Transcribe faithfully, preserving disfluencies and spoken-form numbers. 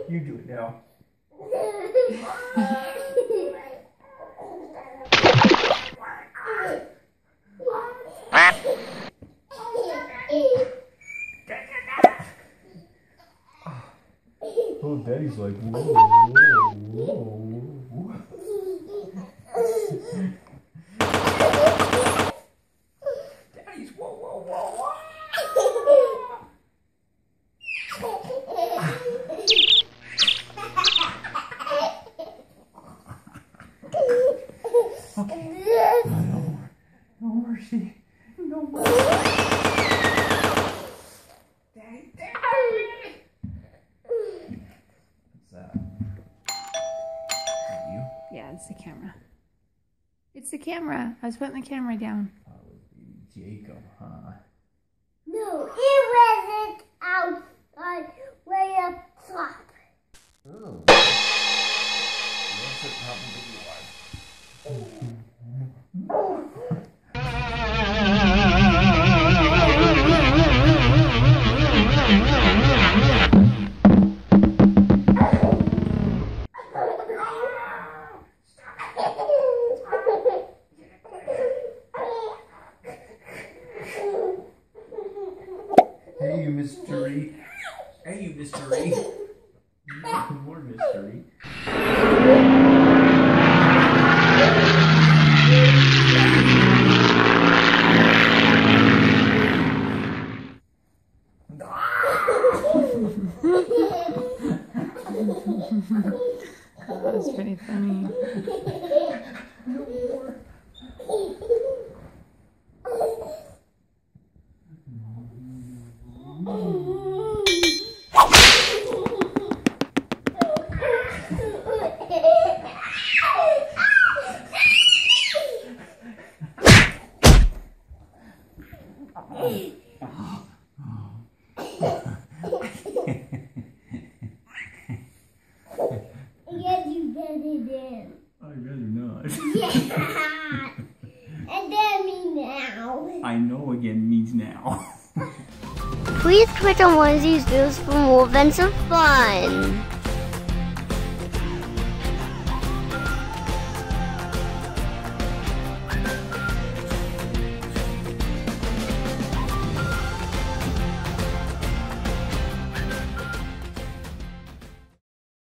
You do it now. Oh, Daddy's like, whoa, whoa, whoa. Daddy's whoa, whoa, whoa, whoa. Okay. No, no more. No mercy. No mercy. Daddy, Daddy. What's that? Is that you? Yeah, it's the camera. It's the camera. I was putting the camera down. Oh, it was baby Jacob, huh? No, it wasn't outside way up top. Oh. Yes, it probably was. Hey, you mystery. Hey, you mystery. More mystery. Oh, that was pretty funny. No more. Yes, you get it in. I'd rather not. Yeah. And then me now. I know again means now. Please click on one of these videos for more AdventureFun.